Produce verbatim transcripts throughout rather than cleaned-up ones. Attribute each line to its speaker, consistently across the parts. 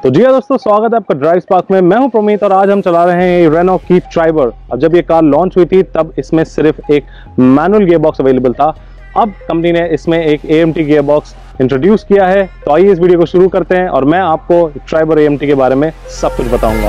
Speaker 1: तो जी हाँ दोस्तों, स्वागत है आपका ड्राइव स्पार्क में। मैं हूं प्रोमीत और आज हम चला रहे हैं रेनो की ट्राइबर। अब जब ये कार लॉन्च हुई थी तब इसमें सिर्फ एक मैनुअल गियर बॉक्स अवेलेबल था। अब कंपनी ने इसमें एक A M T gear box introduce किया है। तो आइए इस वीडियो को शुरू करते हैं और मैं आपको ट्राइबर ए एम टी के बारे में सब कुछ बताऊंगा।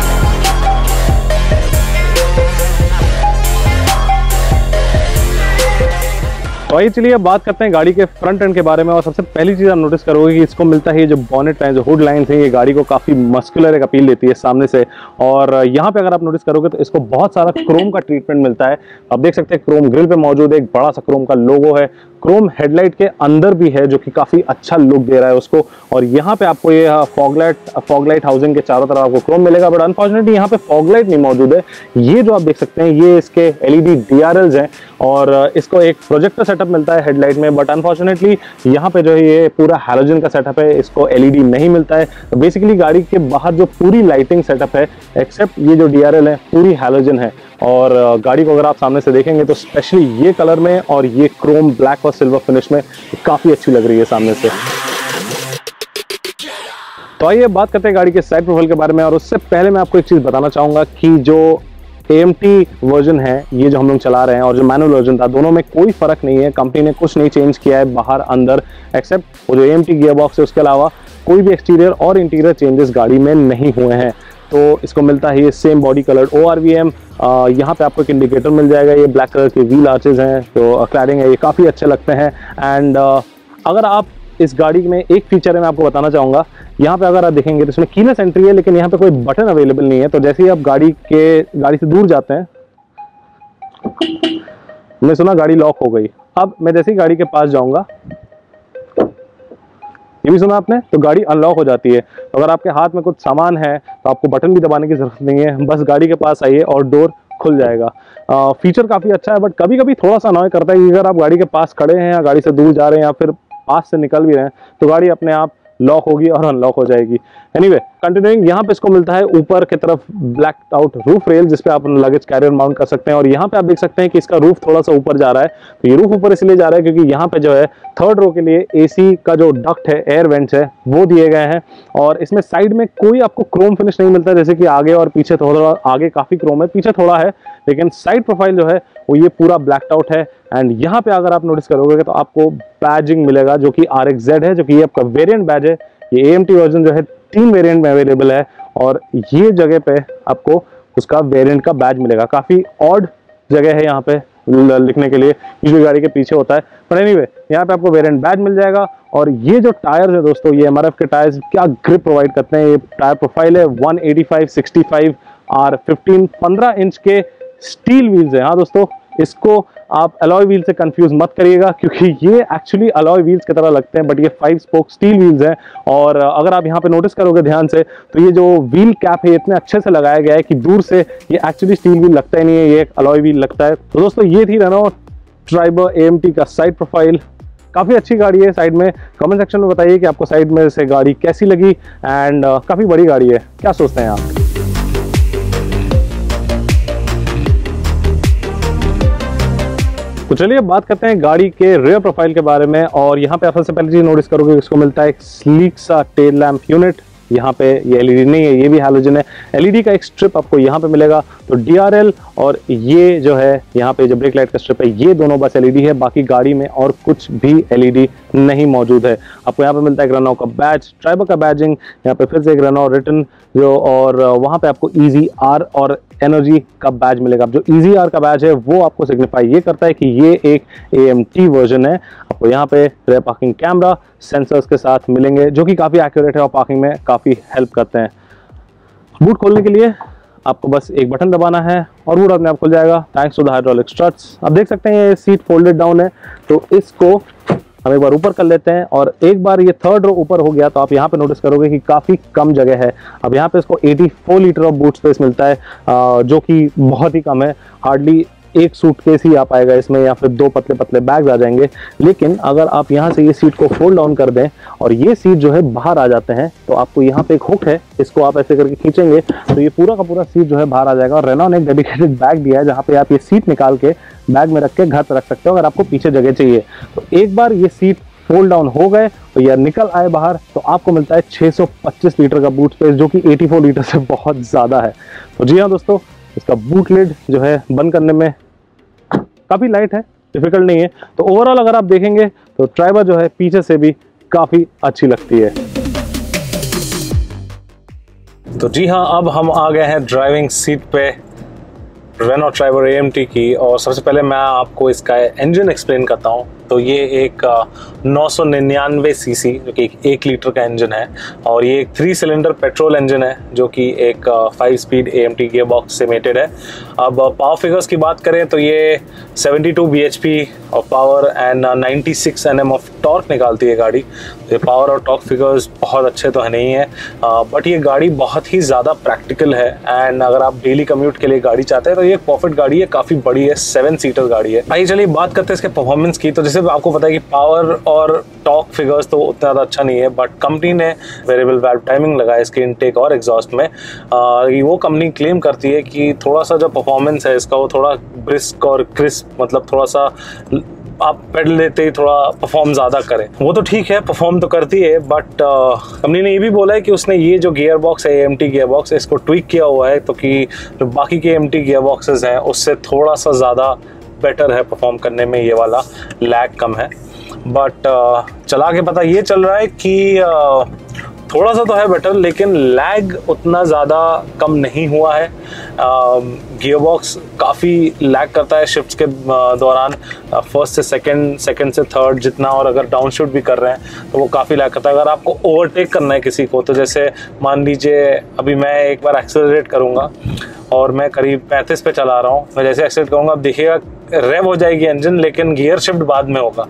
Speaker 1: तो आइए चलिए अब बात करते हैं गाड़ी के फ्रंट एंड के बारे में। और सबसे पहली चीज़ आप नोटिस करोगे कि इसको मिलता है ये जो बॉनेट है, जो हुड लाइन है, ये गाड़ी को काफ़ी मस्कुलर एक अपील देती है सामने से। और यहाँ पे अगर आप नोटिस करोगे तो इसको बहुत सारा क्रोम का ट्रीटमेंट मिलता है। आप देख सकते हैं क्रोम ग्रिल पे मौजूद है, एक बड़ा सा क्रोम का लोगो है। क्रोम हेडलाइट के अंदर भी है जो कि काफ़ी अच्छा लुक दे रहा है उसको। और यहाँ पे आपको ये फॉगलाइट फॉगलाइट हाउसिंग के चारों तरफ आपको क्रोम मिलेगा, बट अनफॉर्चुनेटली यहाँ पे फॉगलाइट नहीं मौजूद है। ये जो आप देख सकते हैं ये इसके L E D D R Ls हैं और इसको एक प्रोजेक्टर सेटअप मिलता है हेडलाइट में, बट अनफॉर्चुनेटली यहाँ पे जो है ये पूरा हैलोजन का सेटअप है, इसको एल ई डी नहीं मिलता है। तो बेसिकली गाड़ी के बाहर जो पूरी लाइटिंग सेटअप है एक्सेप्ट ये जो डी आर एल है पूरी हैलोजन है। और गाड़ी को अगर आप सामने से देखेंगे तो स्पेशली ये कलर में और ये क्रोम ब्लैक और सिल्वर फिनिश में काफ़ी अच्छी लग रही है सामने से। तो आइए बात करते हैं गाड़ी के साइड प्रोफाइल के बारे में। और उससे पहले मैं आपको एक चीज़ बताना चाहूँगा कि जो ए एम टी वर्जन है ये जो हम लोग चला रहे हैं और जो मैनुअल वर्जन था, दोनों में कोई फ़र्क नहीं है। कंपनी ने कुछ नहीं चेंज किया है बाहर अंदर, एक्सेप्ट वो जो A M T gear box है उसके अलावा कोई भी एक्सटीरियर और इंटीरियर चेंजेस गाड़ी में नहीं हुए हैं। तो इसको मिलता है ये same body coloured O R V M. यहाँ पे आपको एक इंडिकेटर मिल जाएगा, ये ब्लैक कलर के व्हील आर्चेज हैं, तो क्लैडिंग है, ये काफ़ी अच्छे लगते हैं। एंड uh, अगर आप इस गाड़ी में एक फीचर है मैं आपको बताना चाहूँगा, यहाँ पे अगर आप देखेंगे तो इसमें कीलेस एंट्री है, लेकिन यहाँ पे कोई बटन अवेलेबल नहीं है। तो जैसे ही आप गाड़ी के गाड़ी से दूर जाते हैं, मैं सुना गाड़ी लॉक हो गई। अब मैं जैसे ही गाड़ी के पास जाऊँगा, ये भी सुना आपने, तो गाड़ी अनलॉक हो जाती है। तो अगर आपके हाथ में कुछ सामान है तो आपको बटन भी दबाने की जरूरत नहीं है, बस गाड़ी के पास आइए और डोर खुल जाएगा। आ, फीचर काफ़ी अच्छा है, बट कभी कभी थोड़ा सा अनॉय करता है कि अगर आप गाड़ी के पास खड़े हैं या गाड़ी से दूर जा रहे हैं या फिर पास से निकल भी रहे हैं तो गाड़ी अपने आप लॉक होगी और अनलॉक हो जाएगी। एनीवे कंटिन्यूइंग, यहाँ पे इसको मिलता है ऊपर की तरफ ब्लैक आउट रूफ रेल, जिसपे आप लगेज कैरियर माउंट कर सकते हैं। और यहाँ पे आप देख सकते हैं कि इसका रूफ थोड़ा सा ऊपर जा रहा है। तो ये रूफ ऊपर इसलिए जा रहा है क्योंकि यहाँ पे जो है थर्ड रो के लिए एसी का जो डक्ट है, एयर वेंट्स है, वो दिए गए हैं। और इसमें साइड में कोई आपको क्रोम फिनिश नहीं मिलता, जैसे कि आगे और पीछे थोड़ा, आगे काफी क्रोम है, पीछे थोड़ा है, लेकिन साइड प्रोफाइल जो है वो ये पूरा ब्लैक्ड आउट है। एंड यहाँ पे अगर आप नोटिस करोगे तो आपको बैजिंग मिलेगा जो कि आर एक्स जेड है, जो कि ये आपका वेरिएंट बैज है। ये ए एम टी वर्जन जो है तीन वेरिएंट में अवेलेबल है और ये जगह पे आपको उसका वेरिएंट का बैज मिलेगा। काफी ऑड जगह है यहाँ पे लिखने के लिए, यूजुअली गाड़ी के पीछे होता है, पर एनीवे यहाँ पे आपको वेरिएंट बैज मिल जाएगा। और ये जो टायर है दोस्तों, ये एम आर एफ के टायर्स क्या ग्रिप प्रोवाइड करते हैं। ये टायर प्रोफाइल है one eighty five sixty five R fifteen, पंद्रह इंच के स्टील व्हील्स है। हाँ दोस्तों, इसको आप अलॉय व्हील से कंफ्यूज मत करिएगा क्योंकि ये एक्चुअली अलॉय व्हील्स की तरह लगते हैं, बट ये फाइव स्पोक स्टील व्हील्स हैं। और अगर आप यहाँ पे नोटिस करोगे ध्यान से तो ये जो व्हील कैप है इतने अच्छे से लगाया गया है कि दूर से ये एक्चुअली स्टील व्हील लगता ही नहीं है, ये एक अलॉय व्हील लगता है। तो दोस्तों ये थी Renault Triber A M T का साइड प्रोफाइल। काफ़ी अच्छी गाड़ी है। साइड में कमेंट सेक्शन में बताइए कि आपको साइड में से गाड़ी कैसी लगी। एंड uh, काफ़ी बड़ी गाड़ी है, क्या सोचते हैं आप? तो चलिए अब बात करते हैं गाड़ी के रेयर प्रोफाइल के बारे में। और यहाँ पे आप सबसे पहले चीज नोटिस करोगे इसको मिलता है एक स्लीक सा टेल लैम्प यूनिट। यहाँ पे ये एल ई डी नहीं है, ये भी हैलोजन है। एल ई डी का एक स्ट्रिप आपको यहाँ पे मिलेगा। तो डी आर एल और ये जो है यहाँ पे जो ब्रेक लाइट का स्ट्रिप है, ये दोनों बस एल ई डी है, बाकी गाड़ी में और कुछ भी एल ई डी नहीं मौजूद है। आपको यहाँ पे मिलता है एक रेनो का बैज, ट्राइबर का बैजिंग, यहाँ पे फिर से एक रेनो रिटर्न जो, और वहाँ पे आपको ईजी आर और एनर्जी का बैज मिलेगा। जो ईजी आर का बैज है वो आपको सिग्निफाई ये करता है कि ये एक ए एम टी वर्जन है। आपको यहाँ पे रेयर पार्किंग कैमरा सेंसर्स के साथ मिलेंगे जो कि काफ़ी एक्यूरेट है और पार्किंग में काफ़ी हेल्प करते हैं। बूट खोलने के लिए आपको बस एक बटन दबाना है और बूट अपने आप खुल जाएगा thanks to the hydraulic struts. आप देख सकते हैं ये सीट फोल्डेड डाउन है, तो इसको हम एक बार ऊपर कर लेते हैं। और एक बार ये थर्ड रो ऊपर हो गया तो आप यहाँ पे नोटिस करोगे कि काफ़ी कम जगह है। अब यहाँ पे इसको चौरासी लीटर ऑफ बूट स्पेस मिलता है, जो कि बहुत ही कम है। हार्डली एक सूटकेस ही आ पाएगा इसमें, या फिर दो पतले पतले बैग्स आ जाएंगे। लेकिन अगर आप यहाँ से ये सीट को फोल्ड डाउन कर दें और ये सीट जो है बाहर आ जाते हैं, तो आपको यहाँ पे एक हुक है, इसको आप ऐसे करके खींचेंगे तो ये पूरा का पूरा सीट जो है बाहर आ जाएगा। और रेनो ने एक डेडिकेटेड बैग दिया है जहाँ पे आप ये सीट निकाल के बैग में रख के घर पे रख सकते हो अगर आपको पीछे जगह चाहिए। तो एक बार ये सीट फोल्ड डाउन हो गए तो या निकल आए बाहर तो आपको मिलता है छह सौ पच्चीस लीटर का बूट स्पेस, जो कि चौरासी लीटर से बहुत ज़्यादा है। तो जी हाँ दोस्तों, इसका बूट लिड जो है बंद करने में काफ़ी लाइट है, डिफिकल्ट नहीं है। तो ओवरऑल अगर आप देखेंगे तो ट्राइबर जो है पीछे से भी काफ़ी अच्छी लगती है। तो जी हाँ, अब हम आ गए हैं ड्राइविंग सीट पे Renault Triber A M T की, और सबसे पहले मैं आपको इसका इंजन एक्सप्लेन करता हूँ। तो ये एक नौ सौ निन्यानवे सी सी जो कि एक, एक लीटर का इंजन है, और ये एक थ्री सिलेंडर पेट्रोल इंजन है जो कि एक five speed A M T gear box से मेटेड है। अब पावर फिगर्स की बात करें तो ये बहत्तर B H P of power and छियानवे एन एम ऑफ टॉर्क निकालती है गाड़ी। ये पावर और टॉर्क फिगर्स बहुत अच्छे तो है नहीं है, बट ये गाड़ी बहुत ही ज़्यादा प्रैक्टिकल है, एंड अगर आप डेली कम्यूट के लिए गाड़ी चाहते हैं तो ये परफेक्ट गाड़ी है, काफ़ी बड़ी है, सेवन सीटर गाड़ी है। आइए चलिए बात करते हैं इसके परफॉर्मेंस की। तो जैसे आपको पता है कि पावर और टॉर्क फिगर्स तो उतना ज़्यादा अच्छा नहीं है, बट कंपनी ने वेरिएबल वाल्व टाइमिंग लगाया इसके इनटेक और एग्जॉस्ट में। आ, वो कंपनी क्लेम करती है कि थोड़ा सा जो परफॉर्मेंस है इसका वो थोड़ा ब्रिस्क और क्रिस्प, मतलब थोड़ा सा आप पेडल देते ही थोड़ा परफॉर्म ज़्यादा करें। वो तो ठीक है, परफॉर्म तो करती है, बट कंपनी ने ये भी बोला है कि उसने ये जो गियर बॉक्स है A M T gear box, इसको ट्विक किया हुआ है तो कि जो बाकी के A M T gear boxes हैं उससे थोड़ा सा ज़्यादा बेटर है परफॉर्म करने में, ये वाला लैग कम है। बट uh, चला के पता ये चल रहा है कि uh, थोड़ा सा तो है बेटर, लेकिन लैग उतना ज़्यादा कम नहीं हुआ है। गियर बॉक्स काफ़ी लैग करता है शिफ्ट्स के दौरान, फर्स्ट से सेकंड, सेकंड से थर्ड जितना, और अगर डाउन शिफ्ट भी कर रहे हैं तो वो काफ़ी लैग करता है। अगर आपको ओवरटेक करना है किसी को, तो जैसे मान लीजिए अभी मैं एक बार एक्सेलरेट करूँगा और मैं करीब पैंतीस पे चला रहा हूँ, मैं जैसे एक्सेलरेट करूँगा अब देखिएगा रेव हो जाएगी इंजन, लेकिन गियर शिफ्ट बाद में होगा।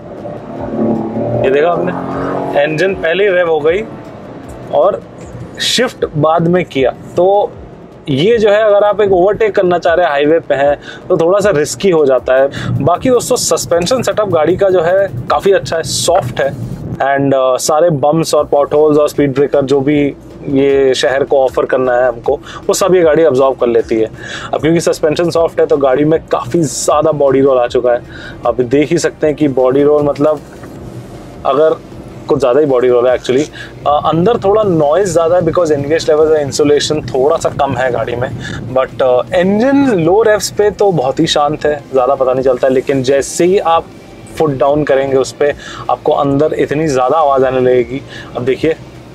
Speaker 1: ये देखा आपने, इंजन पहले ही रेव हो गई और शिफ्ट बाद में किया। तो ये जो है अगर आप एक ओवरटेक करना चाह रहे हैं, हाईवे पे हैं, तो थोड़ा सा रिस्की हो जाता है। बाकी दोस्तों सस्पेंशन सेटअप गाड़ी का जो है काफ़ी अच्छा है, सॉफ्ट है, एंड uh, सारे बम्स और पॉट होल्स और स्पीड ब्रेकर जो भी ये शहर को ऑफर करना है हमको, वो सब ये गाड़ी अब्जॉर्व कर लेती है। अब क्योंकि सस्पेंशन सॉफ्ट है तो गाड़ी में काफ़ी ज़्यादा बॉडी रोल आ चुका है। आप देख ही सकते हैं कि बॉडी रोल मतलब अगर कुछ ज़्यादा ही बॉडी रोल है एक्चुअली। अंदर थोड़ा नॉइज़ ज़्यादा है बिकॉज एनगेज लेवल का इंसुलेशन थोड़ा सा कम है गाड़ी में, बट इंजन लो रेव्स पे तो बहुत ही शांत है, ज़्यादा पता नहीं चलता है। लेकिन जैसे ही आप फुट डाउन करेंगे उस पर, आपको अंदर इतनी ज़्यादा आवाज़ आने लगेगी। अब देखिए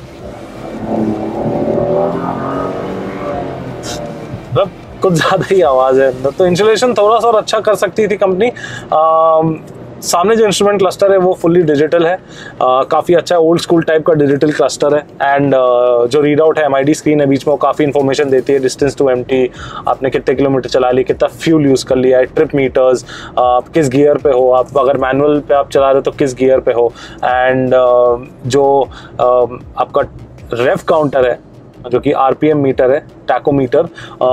Speaker 1: मतलब कुछ ज़्यादा ही आवाज़ है अंदर, तो इंसुलेशन थोड़ा सा और अच्छा कर सकती थी कंपनी। सामने जो इंस्ट्रूमेंट क्लस्टर है वो फुल्ली डिजिटल है, काफ़ी अच्छा है, ओल्ड स्कूल टाइप का डिजिटल क्लस्टर है। एंड uh, जो रीड आउट है एम आई डी स्क्रीन है बीच में, वो काफ़ी इन्फॉर्मेशन देती है, डिस्टेंस टू एम्प्टी, आपने कितने किलोमीटर चला ली, कितना फ्यूल यूज़ कर लिया है, ट्रिप मीटर्स, आप किस गियर पे हो, आप अगर मैनुअल पे आप चला रहे हो तो किस गियर पे हो, एंड uh, जो uh, आपका रेव काउंटर है जो कि आर पी एम मीटर है, टैकोमीटर,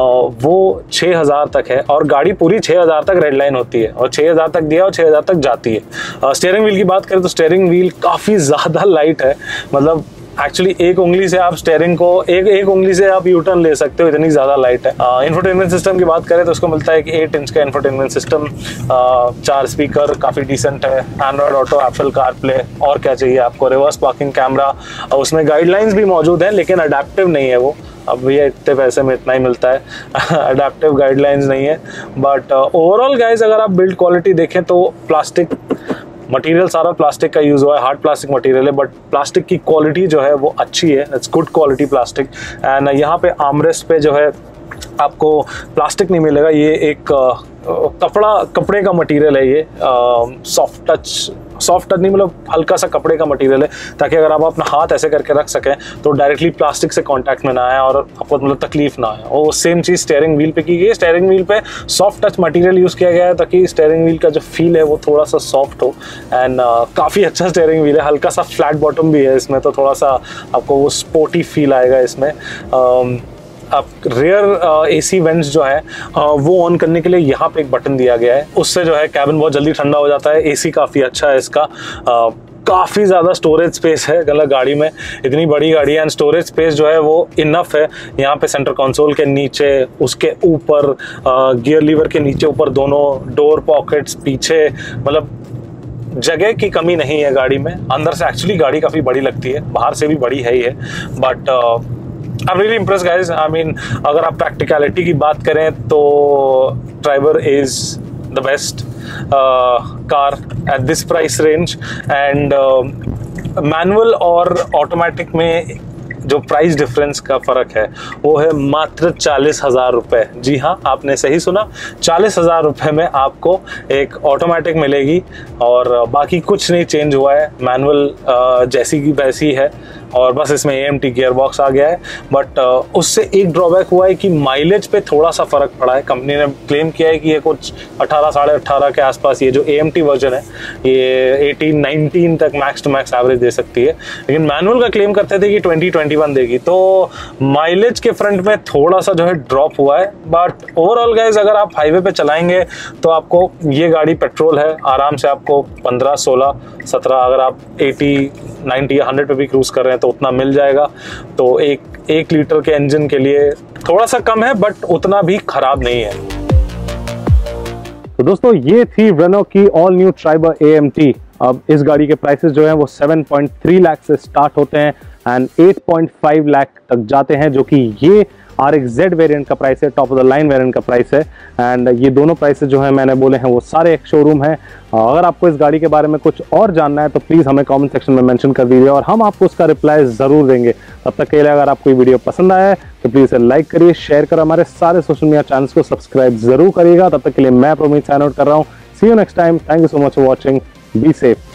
Speaker 1: वो छह हज़ार तक है, और गाड़ी पूरी छह हज़ार तक रेड लाइन होती है, और छह हज़ार तक दिया और छह हज़ार तक जाती है। स्टीयरिंग व्हील की बात करें तो स्टीयरिंग व्हील काफ़ी ज़्यादा लाइट है, मतलब एक्चुअली एक उंगली से आप स्टीयरिंग को एक एक उंगली से आप यू टर्न ले सकते हो, इतनी ज़्यादा लाइट है। इंफोटेनमेंट सिस्टम की बात करें तो उसको मिलता है एक एट इंच का इंफोटेनमेंट सिस्टम, चार स्पीकर, काफ़ी डिसेंट है, एंड्रॉयड ऑटो, एप्पल कारप्ले, और क्या चाहिए आपको, रिवर्स पार्किंग कैमरा, उसमें गाइडलाइंस भी मौजूद हैं लेकिन अडेप्टिव नहीं है वो, अब भैया इतने पैसे में इतना ही मिलता है अडेप्टिव गाइडलाइंस नहीं है। बट ओवरऑल गाइज अगर आप बिल्ड क्वालिटी देखें तो प्लास्टिक मटेरियल सारा प्लास्टिक का यूज़ हुआ है, हार्ड प्लास्टिक मटेरियल है, बट प्लास्टिक की क्वालिटी जो है वो अच्छी है, it's good quality plastic. And यहाँ पे आर्मरेस्ट पे जो है आपको प्लास्टिक नहीं मिलेगा, ये एक कपड़ा कपड़े का मटेरियल है, ये सॉफ्ट टच सॉफ्ट टच नहीं मतलब हल्का सा कपड़े का मटेरियल है, ताकि अगर आप अपना हाथ ऐसे करके रख सकें तो डायरेक्टली प्लास्टिक से कांटेक्ट में ना आए और आपको मतलब तकलीफ ना आए। और सेम चीज़ स्टीयरिंग व्हील पे की गई है, स्टीयरिंग व्हील पे सॉफ्ट टच मटेरियल यूज़ किया गया है ताकि स्टीयरिंग व्हील का जो फील है वो थोड़ा सा सॉफ्ट हो। एंड uh, काफ़ी अच्छा स्टीयरिंग व्हील है, हल्का सा फ्लैट बॉटम भी है इसमें, तो थोड़ा सा आपको वो स्पोर्टी फील आएगा इसमें। uh, अब रियर एसी वेंट्स जो है uh, वो ऑन करने के लिए यहाँ पे एक बटन दिया गया है, उससे जो है कैबिन बहुत जल्दी ठंडा हो जाता है। एसी काफ़ी अच्छा है इसका, uh, काफ़ी ज़्यादा स्टोरेज स्पेस है, मतलब गाड़ी में इतनी बड़ी गाड़ी है एंड स्टोरेज स्पेस जो है वो इनफ है। यहाँ पे सेंटर कंसोल के नीचे, उसके ऊपर, गियर लीवर के नीचे ऊपर, दोनों डोर पॉकेट्स पीछे, मतलब जगह की कमी नहीं है गाड़ी में, अंदर से एक्चुअली गाड़ी काफ़ी बड़ी लगती है, बाहर से भी बड़ी है ही है, but I am really impressed guys. I mean अगर आप प्रैक्टिकलिटी की बात करें तो driver is the best car at this price range. And manual और ऑटोमेटिक में जो प्राइस डिफरेंस का फ़र्क है वो है मात्र चालीस हज़ार रुपये। जी हाँ, आपने सही सुना, चालीस हज़ार रुपये में आपको एक ऑटोमेटिक मिलेगी और बाकी कुछ नहीं चेंज हुआ है, मैनुअल जैसी की वैसी है और बस इसमें A M T gear box आ गया है। बट उससे एक ड्रॉबैक हुआ है कि माइलेज पे थोड़ा सा फ़र्क पड़ा है। कंपनी ने क्लेम किया है कि ये कुछ अठारह साढ़े अठारह के आसपास ये जो ए एम टी वर्जन है ये अठारह उन्नीस तक मैक्स टू मैक्स एवरेज दे सकती है, लेकिन मैनुअल का क्लेम करते थे कि बीस इक्कीस देगी, तो माइलेज के फ्रंट में थोड़ा सा जो है ड्रॉप हुआ है। बट ओवरऑल गाइज अगर आप हाईवे पे चलाएंगे तो आपको ये गाड़ी पेट्रोल है, आराम से आपको पंद्रह सोलह सत्रह, अगर आप अस्सी नब्बे या सौ पे भी क्रूज कर रहे हैं तो उतना मिल जाएगा। तो एक एक लीटर के इंजन के लिए थोड़ा सा कम है बट उतना भी खराब नहीं है। तो दोस्तों ये थी रेनो की all new Triber A M T. अब इस गाड़ी के प्राइसेस जो हैं वो सात पॉइंट तीन लाख से स्टार्ट होते हैं एंड आठ पॉइंट पाँच लाख तक जाते हैं, जो कि ये आर एक्स जेड वेरिएंट का प्राइस है, top of the line variant का प्राइस है। एंड ये दोनों प्राइसेस जो है मैंने बोले हैं वो सारे एक शोरूम है। अगर आपको इस गाड़ी के बारे में कुछ और जानना है तो प्लीज़ हमें कमेंट सेक्शन में मेंशन कर दीजिए और हम आपको उसका रिप्लाई ज़रूर देंगे। तब तक के लिए अगर आपको ये वीडियो पसंद आया है तो प्लीज़ इसे लाइक करिए, शेयर करें, हमारे सारे सोशल मीडिया चैनल्स को सब्सक्राइब जरूर करिएगा। तब तक के लिए मैं प्रोमीत साइन आउट कर रहा हूँ। See you next time. Thank you so much for watching. Be safe.